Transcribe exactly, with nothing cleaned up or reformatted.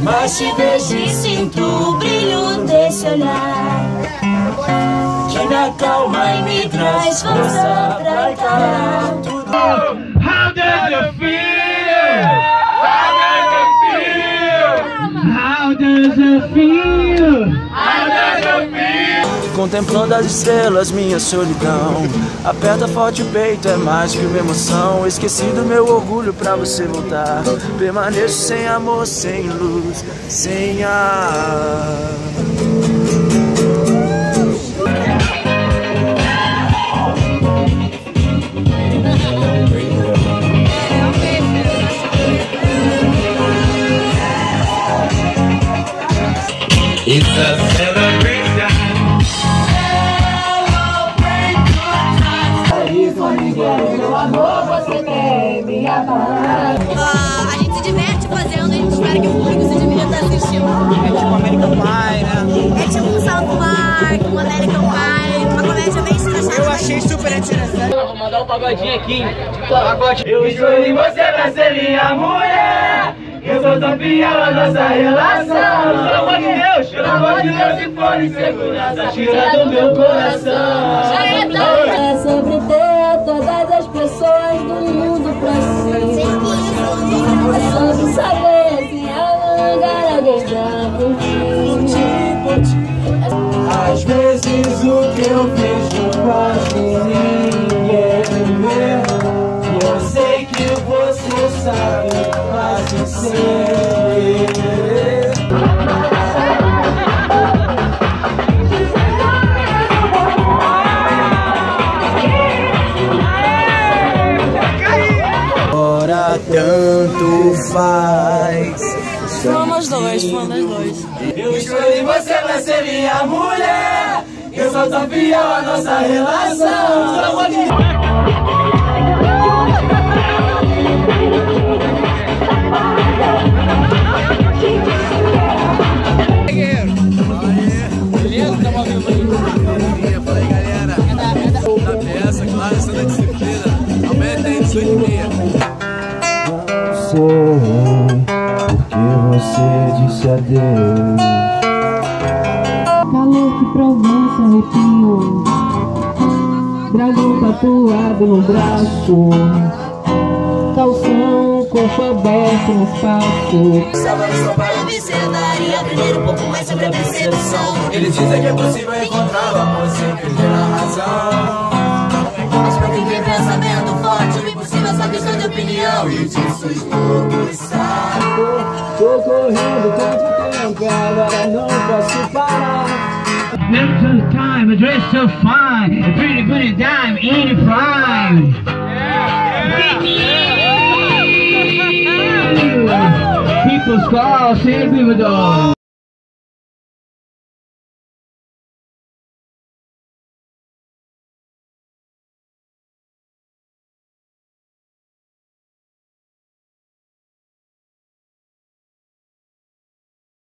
mas te vejo e sinto o brilho desse olhar que me acalma e me traz força pra encarar tudo. How does it feel? How does it feel? How does it feel? How does it feel? Contemplando as estrelas, minha solidão. Aperta forte o peito, é mais que uma emoção. Esqueci do meu orgulho pra você voltar. Permaneço sem amor, sem luz, sem ar. It's a celebration. Meu amor, você tem minha paz. Uh, a gente se diverte fazendo e a gente espera que o público se divirta assistindo. É tipo American Pie, né? É tipo um South Park, um American Pie, uma comédia bem escrachada. Eu achei super interessante. Vou mandar um pagodinho aqui. Pagode. Eu escolhi você pra ser minha mulher. Eu sou campeão da nossa relação. Pelo amor de Deus, pelo amor de Deus, se for insegurança, tira do meu coração. É sobre ter todas as pessoas do mundo pra si. É sobre saber se há um lugar alguém já por ti. Às vezes o que eu vejo quase ninguém vê. E eu sei que você sabe, quase sem querer. Ora tanto faz. Somos dois, fomos dois. Eu escolhi você pra ser minha mulher. Eu sou tão fiel à nossa relação. Pelo amor de Deus. Beleza? Tamo ao vivo aí. Fala aí, galera. Da peça, claro, sendo a disciplina. Aumenta aí, dezoito e meia. Sei porque você disse adeus. Calor que provoca arrepio, dragão tatuado no braço, calção, corpo aberto no espaço. Salvando só para observar e aprender um pouco mais sobre a percepção. Eles dizem que é possível encontrar o amor sem perder a razão. Mas pra quem tem pensamento forte, o impossível é só questão de opinião. E disso estou cansado. Tô correndo tanto tempo, agora não posso parar. Never took time, I dress so fine. A pretty good in dime, in the prime. People's call, sempre with all.